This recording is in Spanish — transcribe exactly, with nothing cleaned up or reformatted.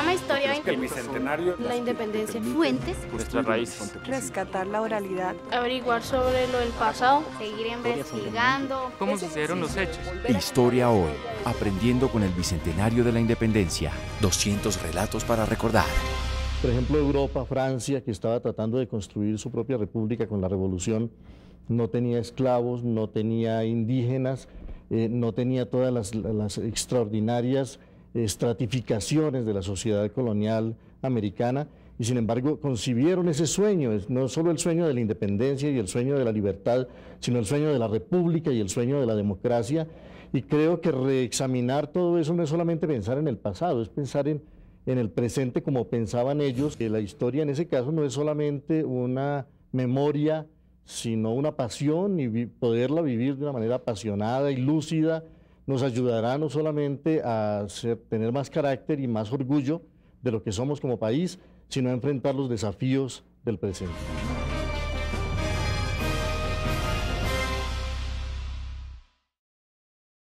llama historia El bicentenario. la independencia. Fuentes. Nuestras raíces. Rescatar la oralidad. Averiguar sobre lo del pasado. Seguir investigando. ¿Cómo sucedieron los hechos? Historia hoy, aprendiendo con el bicentenario de la independencia. doscientos relatos para recordar. Por ejemplo, Europa, Francia, que estaba tratando de construir su propia república con la revolución, no tenía esclavos, no tenía indígenas, eh, no tenía todas las, las extraordinarias estratificaciones de la sociedad colonial americana, y sin embargo concibieron ese sueño, no solo el sueño de la independencia y el sueño de la libertad, sino el sueño de la república y el sueño de la democracia. Y creo que reexaminar todo eso no es solamente pensar en el pasado, es pensar en, en el presente como pensaban ellos, que la historia en ese caso no es solamente una memoria, sino una pasión, y vi- poderla vivir de una manera apasionada y lúcida nos ayudará no solamente a ser, tener más carácter y más orgullo de lo que somos como país, sino a enfrentar los desafíos del presente.